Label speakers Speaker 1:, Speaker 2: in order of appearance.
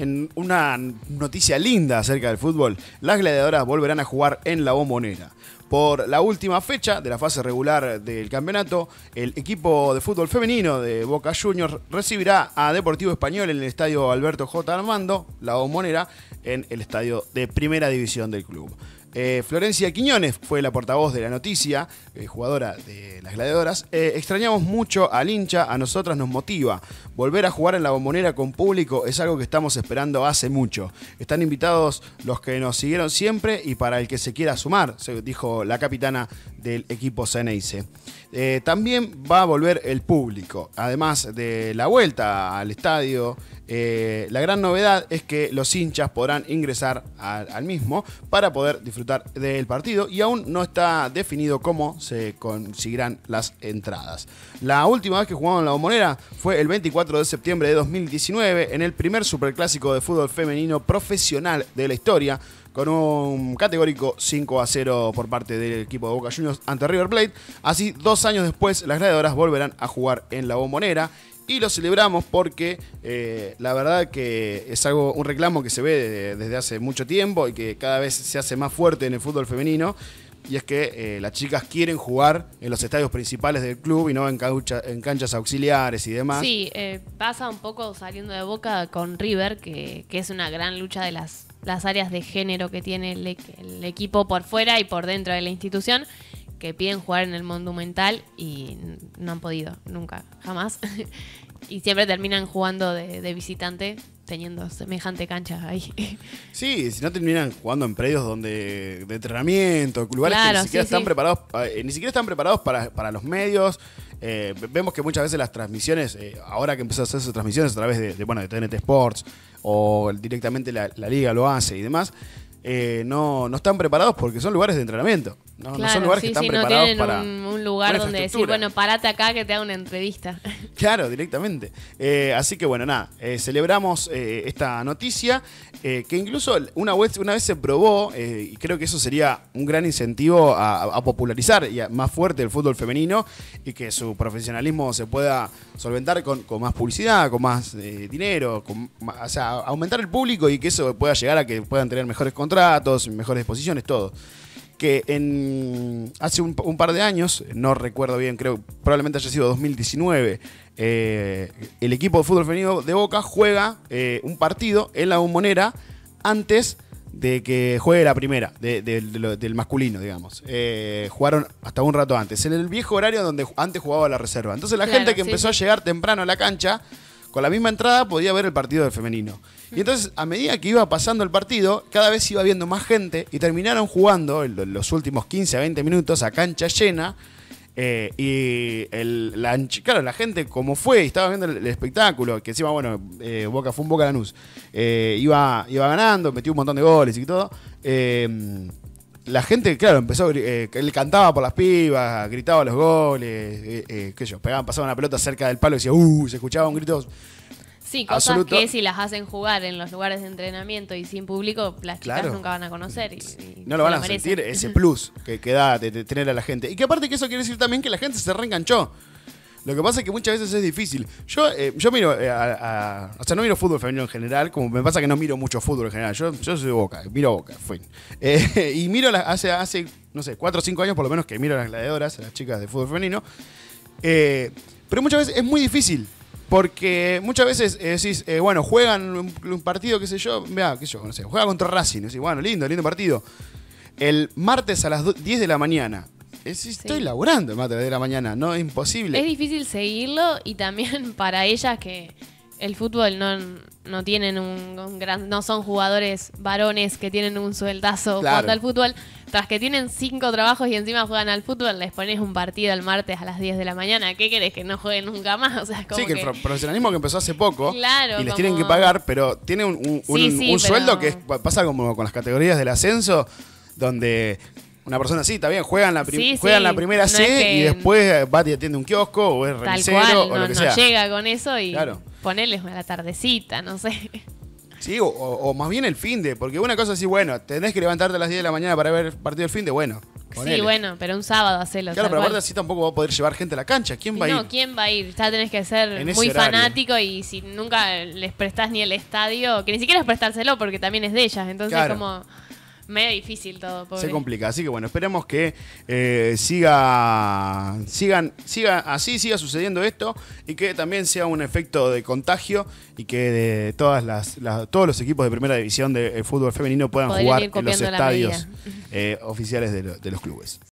Speaker 1: En una noticia linda acerca del fútbol, las gladiadoras volverán a jugar en la Bombonera. Por la última fecha de la fase regular del campeonato, el equipo de fútbol femenino de Boca Juniors recibirá a Deportivo Español en el estadio Alberto J. Armando, la Bombonera, en el estadio de primera división del club. Florencia Quiñones fue la portavoz de la noticia, jugadora de las gladiadoras. Extrañamos mucho al hincha, a nosotras nos motiva. Volver a jugar en la Bombonera con público es algo que estamos esperando hace mucho. Están invitados los que nos siguieron siempre y para el que se quiera sumar, dijo la capitana del equipo Ceneice. También va a volver el público, además de la vuelta al estadio. La gran novedad es que los hinchas podrán ingresar al mismo para poder disfrutar del partido y aún no está definido cómo se conseguirán las entradas. La última vez que jugamos en la Bombonera fue el 24 de septiembre de 2019 en el primer superclásico de fútbol femenino profesional de la historia, con un categórico 5-0 por parte del equipo de Boca Juniors ante River Plate. Así, 2 años después, las gladiadoras volverán a jugar en la Bombonera. Y lo celebramos porque la verdad que es un reclamo que se ve desde hace mucho tiempo y que cada vez se hace más fuerte en el fútbol femenino. Y es que las chicas quieren jugar en los estadios principales del club y no en canchas auxiliares y demás.
Speaker 2: Sí, pasa un poco saliendo de Boca con River, que es una gran lucha de las áreas de género que tiene el equipo por fuera y por dentro de la institución, que piden jugar en el Monumental y no han podido, nunca, jamás. Y siempre terminan jugando de visitante, teniendo semejante cancha ahí.
Speaker 1: Sí, si no terminan jugando en predios de entrenamiento, lugares que ni siquiera están preparados, para los medios. Vemos que muchas veces las transmisiones, ahora que empiezan a hacerse transmisiones a través de TNT Sports o directamente la Liga lo hace y demás, no están preparados porque son lugares de entrenamiento. No son lugares que están preparados
Speaker 2: no
Speaker 1: para
Speaker 2: un lugar donde decir, bueno, parate acá que te haga una entrevista.
Speaker 1: Claro, directamente. Así que bueno, nada, celebramos esta noticia que incluso una vez se probó y creo que eso sería un gran incentivo a popularizar y más fuerte el fútbol femenino y que su profesionalismo se pueda solventar con más publicidad, con más dinero, o sea, aumentar el público y que eso pueda llegar a que puedan tener mejores contratos, mejores posiciones, todo. Que hace un par de años, no recuerdo bien, creo probablemente haya sido 2019, el equipo de fútbol femenino de Boca juega un partido en la Bombonera antes de que juegue la primera, del masculino, digamos. Jugaron hasta un rato antes, en el viejo horario donde antes jugaba la reserva. Entonces la gente que empezó a llegar temprano a la cancha, con la misma entrada podía ver el partido del femenino. Y entonces, a medida que iba pasando el partido, cada vez iba viendo más gente y terminaron jugando los últimos 15 a 20 minutos a cancha llena. Claro, la gente como fue y estaba viendo el espectáculo, que encima, bueno, Boca fue un Boca Lanús, iba ganando, metió un montón de goles y todo. La gente, claro, empezó, él cantaba por las pibas, gritaba los goles, qué sé yo, pasaban una pelota cerca del palo y decía, se escuchaba un grito.
Speaker 2: Sí, cosas absoluto. Que si las hacen jugar en los lugares de entrenamiento y sin público, las chicas nunca van a conocer. Y
Speaker 1: no lo van a sentir ese plus que da de tener a la gente. Y que aparte que eso quiere decir también que la gente se reenganchó. Lo que pasa es que muchas veces es difícil. Yo miro, o sea, no miro fútbol femenino en general, como me pasa que no miro mucho fútbol en general. Yo soy de Boca, miro Boca, fin. Y miro hace, no sé, 4 o 5 años por lo menos que miro a las gladiadoras, a las chicas de fútbol femenino. Pero muchas veces es muy difícil. Porque muchas veces decís, bueno, juegan un partido, qué sé yo, vea, qué sé yo, no sé, juega contra Racing. Decís, bueno, lindo partido. El martes a las 10 de la mañana. Estoy laburando el martes a las 10 de la mañana, no es imposible.
Speaker 2: Es difícil seguirlo y también para ellas que el fútbol no tienen no son jugadores varones que tienen un sueldazo jugando al fútbol. Tras que tienen 5 trabajos y encima juegan al fútbol, les pones un partido el martes a las 10 de la mañana. ¿Qué querés? ¿Que no jueguen nunca más? O sea, como
Speaker 1: que el profesionalismo que empezó hace poco,
Speaker 2: claro,
Speaker 1: y les tienen que pagar, pero tiene un sueldo que pasa como con las categorías del ascenso, donde una persona sí, está bien, juegan la primera C y después va y atiende un kiosco o es remisero o lo que sea.
Speaker 2: No llega con eso y ponerles a la tardecita, no sé.
Speaker 1: Sí, o más bien el finde, porque una cosa así, bueno, tenés que levantarte a las 10 de la mañana para ver el partido del finde, bueno, Ponele.
Speaker 2: Sí, bueno, pero un sábado hacelo.
Speaker 1: Claro,
Speaker 2: tal
Speaker 1: pero aparte
Speaker 2: cual.
Speaker 1: así tampoco va a poder llevar gente a la cancha. ¿Quién va a ir?
Speaker 2: No, ¿quién va a ir? Ya tenés que ser
Speaker 1: En ese
Speaker 2: muy
Speaker 1: horario.
Speaker 2: fanático y si nunca les prestás ni el estadio, que ni siquiera es prestárselo porque también es de ellas, entonces
Speaker 1: Claro.
Speaker 2: como medio difícil todo, pobre.
Speaker 1: Se complica, así que bueno, esperemos que siga sucediendo esto y que también sea un efecto de contagio y que de todos los equipos de primera división de fútbol femenino puedan
Speaker 2: Podrían
Speaker 1: jugar
Speaker 2: ir
Speaker 1: en los
Speaker 2: copiando la
Speaker 1: estadios oficiales de los clubes.